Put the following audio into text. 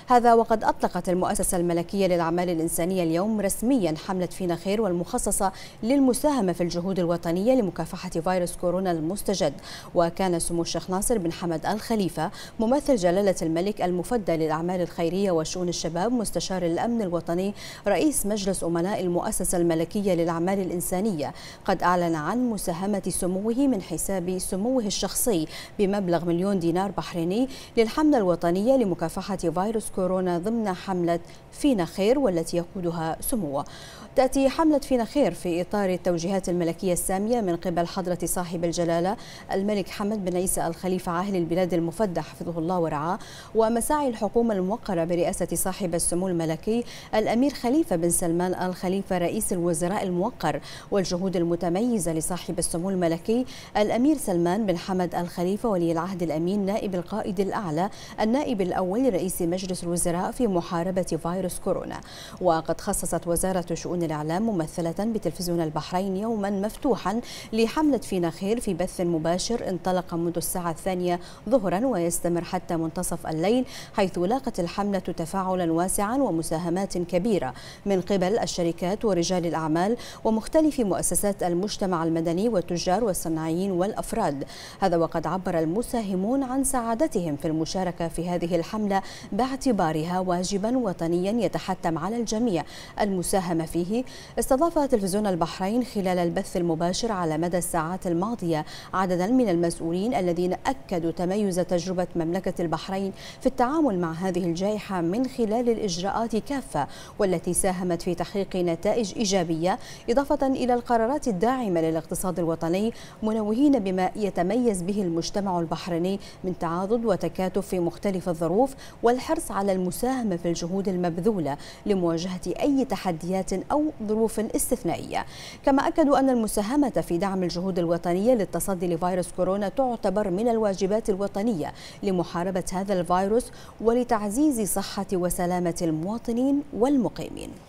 هذا وقد أطلقت المؤسسة الملكية للأعمال الإنسانية اليوم رسميا حملة فينا خير، والمخصصة للمساهمة في الجهود الوطنية لمكافحة فيروس كورونا المستجد. وكان سمو الشيخ ناصر بن حمد آل خليفة ممثل جلالة الملك المفدى للأعمال الخيرية وشؤون الشباب مستشار الأمن الوطني رئيس مجلس أمناء المؤسسة الملكية للأعمال الإنسانية قد أعلن عن مساهمة سموه من حساب سموه الشخصي بمبلغ 1,000,000 دينار بحريني للحملة الوطنية لمكافحة فيروس كورونا ضمن حملة فينا خير والتي يقودها سموه. تأتي حملة فينا خير في إطار التوجيهات الملكية السامية من قبل حضرة صاحب الجلالة الملك حمد بن عيسى آل خليفة عاهل البلاد المفدى حفظه الله ورعاه، ومساعي الحكومة الموقرة برئاسة صاحب السمو الملكي الأمير خليفة بن سلمان آل خليفة رئيس الوزراء الموقر، والجهود المتميزة لصاحب السمو الملكي الأمير سلمان بن حمد آل خليفة ولي العهد الأمين نائب القائد الأعلى النائب الأول لرئيس مجلس الوزراء في محاربة فيروس كورونا. وقد خصصت وزارة شؤون الإعلام ممثلة بتلفزيون البحرين يوما مفتوحا لحملة فينا خير في بث مباشر انطلق منذ الساعة 2 ظهرا ويستمر حتى منتصف الليل، حيث لاقت الحملة تفاعلا واسعا ومساهمات كبيرة من قبل الشركات ورجال الأعمال ومختلف مؤسسات المجتمع المدني والتجار والصناعيين والأفراد. هذا وقد عبر المساهمون عن سعادتهم في المشاركة في هذه الحملة باعتبارها واجبا وطنيا يتحتم على الجميع المساهمة فيه. استضاف تلفزيون البحرين خلال البث المباشر على مدى الساعات الماضية عددا من المسؤولين الذين أكدوا تميز تجربة مملكة البحرين في التعامل مع هذه الجائحة من خلال الإجراءات كافة والتي ساهمت في تحقيق نتائج إيجابية، إضافة إلى القرارات الداعمة للاقتصاد الوطني، منوهين بما يتميز به المجتمع البحريني من تعاضد وتكاتف في مختلف الظروف والحرص على المساهمة في الجهود المبذولة لمواجهة أي تحديات أو ظروف استثنائية. كما أكدوا أن المساهمة في دعم الجهود الوطنية للتصدي لفيروس كورونا تعتبر من الواجبات الوطنية لمحاربة هذا الفيروس ولتعزيز صحة وسلامة المواطنين والمقيمين.